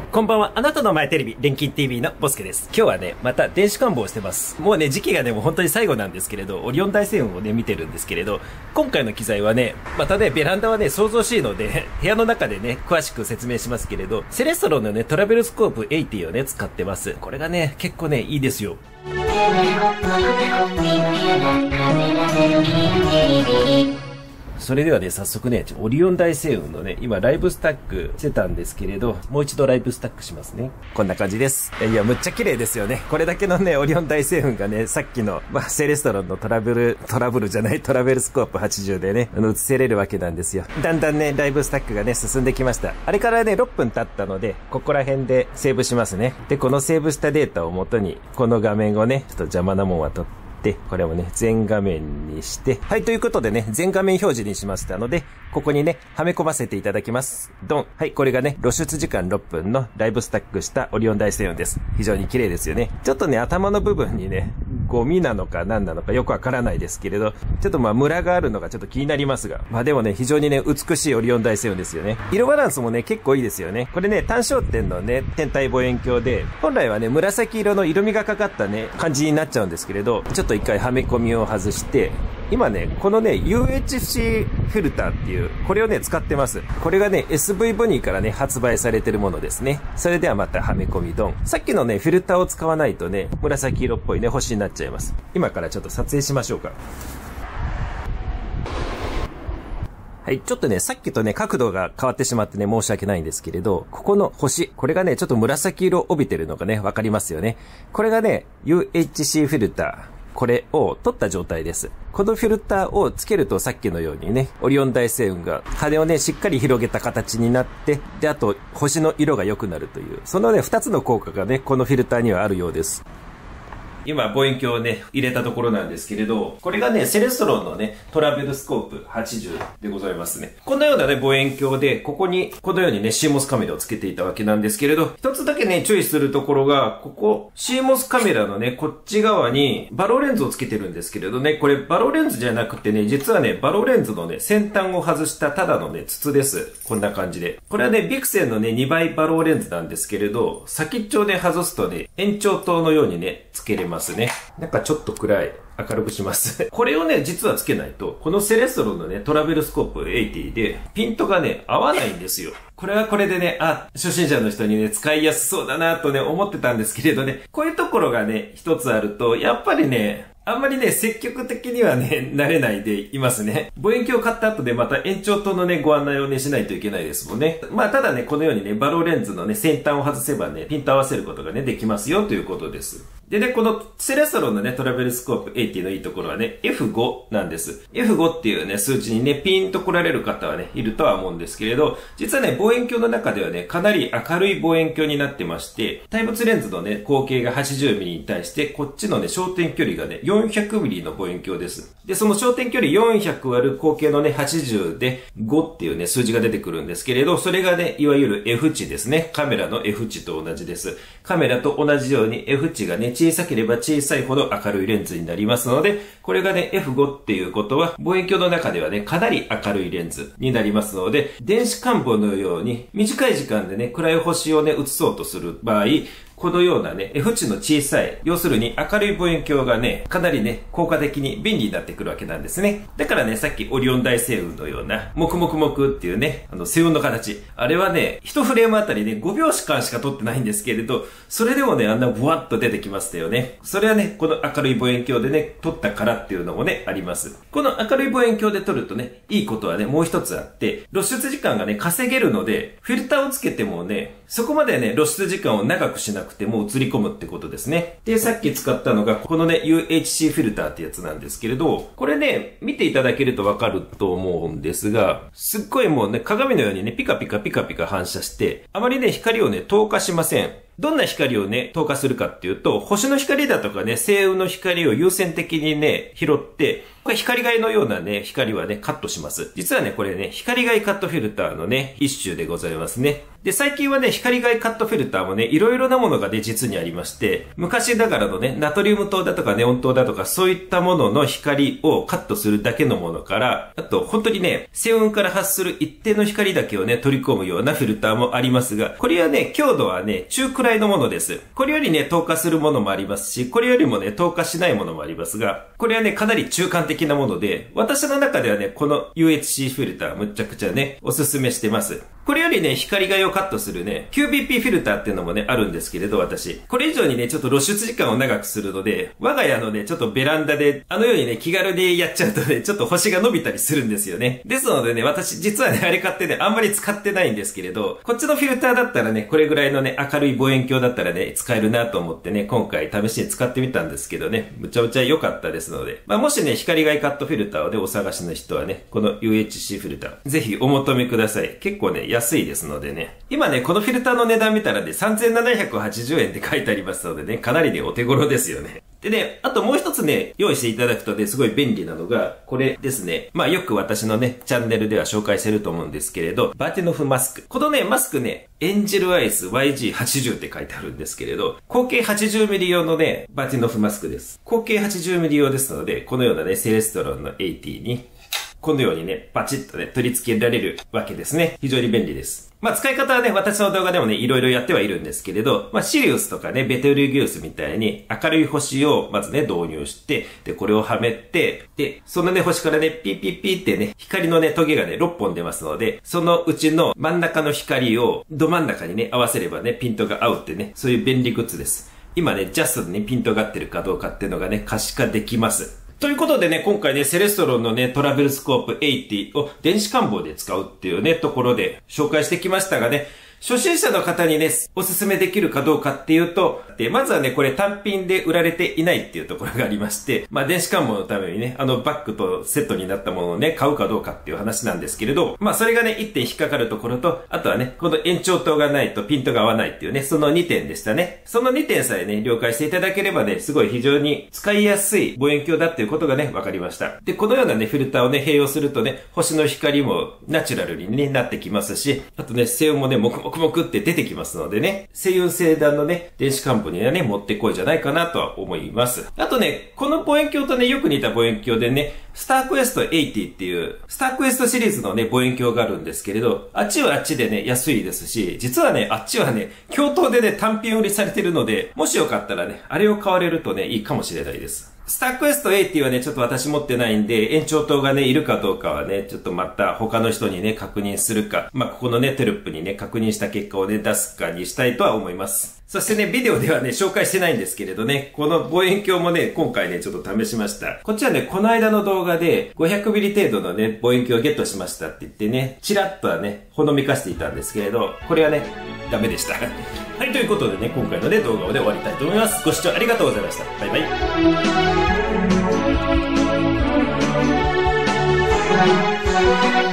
こんばんは。あなたの前テレビ、錬金 TV のボスケです。今日はね、また電子観望をしてます。もうね、時期がね、もう本当に最後なんですけれど、オリオン大星雲をね、見てるんですけれど、今回の機材はね、またね、ベランダはね、想像しいので、部屋の中でね、詳しく説明しますけれど、セレストロンのね、トラベルスコープ80をね、使ってます。これがね、結構ね、いいですよ。それではね、早速ね、オリオン大星雲のね、今ライブスタックしてたんですけれど、もう一度ライブスタックしますね。こんな感じです。いや、むっちゃ綺麗ですよね。これだけのね、オリオン大星雲がね、さっきの、セレストロンのトラベルスコープ80でね、映せれるわけなんですよ。だんだんね、ライブスタックがね、進んできました。あれからね、6分経ったので、ここら辺でセーブしますね。で、このセーブしたデータを元に、この画面をね、ちょっと邪魔なもんは取って、これをね、全画面にして、はい、ということでね、全画面表示にしましたので、ここにね、はめ込ませていただきます。ドン。はい、これがね、露出時間6分のライブスタックしたオリオン大星雲です。非常に綺麗ですよね。ちょっとね、頭の部分にね、ゴミなのか何なのかよくわからないですけれど、ちょっとムラがあるのがちょっと気になりますが、でもね、非常にね、美しいオリオン大星雲ですよね。色バランスもね、結構いいですよね。これね、単焦点のね、天体望遠鏡で、本来はね、紫色の色味がかかったね、感じになっちゃうんですけれど、ちょっと一回はめ込みを外して、今ね、このね、UHC フィルターっていう、これをね、使ってます。これがね、SV ボニーからね、発売されてるものですね。それではまたはめ込みドン。さっきのね、フィルターを使わないとね、紫色っぽいね、星になっちゃいます。今からちょっと撮影しましょうか。はい、ちょっとね、さっきとね、角度が変わってしまってね、申し訳ないんですけれど、ここの星、これがね、ちょっと紫色を帯びてるのがね、わかりますよね。これがね、UHC フィルター。これを取った状態です。このフィルターをつけるとさっきのようにね、オリオン大星雲が羽をね、しっかり広げた形になって、で、あと、星の色が良くなるという、そのね、2つの効果がね、このフィルターにはあるようです。今、望遠鏡をね、入れたところなんですけれど、これがね、セレストロンのね、トラベルスコープ80でございますね。こんなようなね、望遠鏡で、ここに、このようにね、CMOS カメラをつけていたわけなんですけれど、一つだけね、注意するところが、ここ、CMOS カメラのね、こっち側に、バローレンズをつけてるんですけれどね、これ、バローレンズじゃなくてね、実はね、バローレンズのね、先端を外したただのね、筒です。こんな感じで。これはね、ビクセンのね、2倍バローレンズなんですけれど、先っちょで外すとね、延長灯のようにね、つけれますね。なんかちょっと暗い。明るくします。これをね、実はつけないと、このセレストロンのね、トラベルスコープ80で、ピントがね、合わないんですよ。これはこれでね、初心者の人にね、使いやすそうだなとね、思ってたんですけれどね、こういうところがね、一つあると、やっぱりね、あんまりね、積極的にはね、慣れないでいますね。望遠鏡を買った後でまた延長灯のね、ご案内をね、しないといけないですもんね。ただね、このようにね、バローレンズのね、先端を外せばね、ピント合わせることがね、できますよということです。でね、このセレストロンのね、トラベルスコープ80のいいところはね、F5 なんです。F5 っていうね、数値にね、ピンと来られる方はね、いるとは思うんですけれど、実はね、望遠鏡の中ではね、かなり明るい望遠鏡になってまして、対物レンズのね、口径が 80mm に対して、こっちのね、焦点距離がね、400mm の望遠鏡です。で、その焦点距離400割る口径のね、80で5っていうね、数字が出てくるんですけれど、それがね、いわゆる F 値ですね。カメラの F 値と同じです。カメラと同じように F 値がね、小さければ小さいほど明るいレンズになりますので、これがね、F5 っていうことは、望遠鏡の中ではね、かなり明るいレンズになりますので、電子観望のように短い時間でね、暗い星をね、映そうとする場合、このようなね、F 値の小さい、要するに明るい望遠鏡がね、かなりね、効果的に便利になってくるわけなんですね。だからね、さっきオリオン大星雲のような、もくもくもくっていうね、星雲の形。あれはね、1フレームあたりね、5秒間しか撮ってないんですけれど、それでもね、あんなブワッと出てきましたよね。それはね、この明るい望遠鏡でね、撮ったからっていうのもね、あります。この明るい望遠鏡で撮るとね、いいことはね、もう一つあって、露出時間がね、稼げるので、フィルターをつけてもね、そこまでね、露出時間を長くしなくても映り込むってことですね。で、さっき使ったのが、このね、UHC フィルターってやつなんですけれど、これね、見ていただけるとわかると思うんですが、すっごいもうね、鏡のようにね、ピカピカピカピカ反射して、あまりね、光をね、透過しません。 どんな光をね、透過するかっていうと、星の光だとかね、星雲の光を優先的にね、拾って、これ光害のようなね、光はね、カットします。実はね、これね、光害カットフィルターのね、一種でございますね。で、最近はね、光害カットフィルターもね、いろいろなものがね、実にありまして、昔ながらのね、ナトリウム灯だとかネオン灯だとか、そういったものの光をカットするだけのものから、あと、本当にね、星雲から発する一定の光だけをね、取り込むようなフィルターもありますが、これはね、強度はね、中くらいのものです。これよりね、透過するものもありますし、これよりもね、透過しないものもありますが、これはね、かなり中間的なもので、私の中ではね、この UHC フィルターむちゃくちゃね、おすすめしてます。これよりね、光害をカットするね、QBP フィルターっていうのもね、あるんですけれど、私。これ以上にね、ちょっと露出時間を長くするので、我が家のね、ちょっとベランダで、あのようにね、気軽にやっちゃうとね、ちょっと星が伸びたりするんですよね。ですのでね、私、実はね、あれ買ってね、あんまり使ってないんですけれど、こっちのフィルターだったらね、これぐらいのね、明るい望遠鏡だったらね、使えるなと思ってね、今回試しに使ってみたんですけどね、むちゃむちゃ良かったですので、もしね、光害カットフィルターをね、お探しの人はね、この UHC フィルター、ぜひお求めください。結構ね、安いですのでね。今ね、このフィルターの値段見たらね、3780円って書いてありますのでね、かなりね、お手頃ですよね。でね、あともう一つね、用意していただくとね、すごい便利なのが、これですね。よく私のね、チャンネルでは紹介してると思うんですけれど、バーティノフマスク。このね、マスクね、エンジェルアイス YG80 って書いてあるんですけれど、口径 80mm 用のね、バーティノフマスクです。口径 80mm 用ですので、このようなね、セレストロンの80に、このようにね、バチッとね、取り付けられるわけですね。非常に便利です。使い方はね、私の動画でもね、いろいろやってはいるんですけれど、シリウスとかね、ベテルギウスみたいに明るい星をまずね、導入して、で、これをはめて、で、そのね、星からね、ピーピーピーってね、光のね、トゲがね、6本出ますので、そのうちの真ん中の光をど真ん中にね、合わせればね、ピントが合うってね、そういう便利グッズです。今ね、ジャストにピントが合ってるかどうかっていうのがね、可視化できます。ということでね、今回ね、セレストロンのね、トラベルスコープ80を電子感棒で使うっていうね、ところで紹介してきましたがね、初心者の方にね、おすすめできるかどうかっていうと、まずはね、これ単品で売られていないっていうところがありまして、電子関門のためにね、バッグとセットになったものをね、買うかどうかっていう話なんですけれど、それがね、1点引っかかるところと、あとはね、この延長灯がないとピントが合わないっていうね、その2点でしたね。その2点さえね、了解していただければね、すごい非常に使いやすい望遠鏡だっていうことがね、わかりました。で、このようなね、フィルターをね、併用するとね、星の光もナチュラルに、ね、なってきますし、あとね、星雲もね、もくもくって出てきますのでね、星雲星団のね、電子関棒にはね、持ってこいじゃないかなとは思います。あとね、この望遠鏡とね、よく似た望遠鏡でね、スタークエスト80っていう、スタークエストシリーズのね、望遠鏡があるんですけれど、あっちはあっちでね、安いですし、実はね、あっちはね、共闘でね、単品売りされてるので、もしよかったらね、あれを買われるとね、いいかもしれないです。スタークエスト80はね、ちょっと私持ってないんで、延長灯がね、いるかどうかはね、ちょっとまた他の人にね、確認するか、ここのね、テロップにね、確認した結果をね、出すかにしたいとは思います。そしてね、ビデオではね、紹介してないんですけれどね、この望遠鏡もね、今回ね、ちょっと試しました。こっちはね、この間の動画で、500mm 程度のね、望遠鏡をゲットしましたって言ってね、チラッとはね、ほのめかしていたんですけれど、これはね、ダメでした。はい、ということでね、今回のね、動画をね、終わりたいと思います。ご視聴ありがとうございました。バイバイ。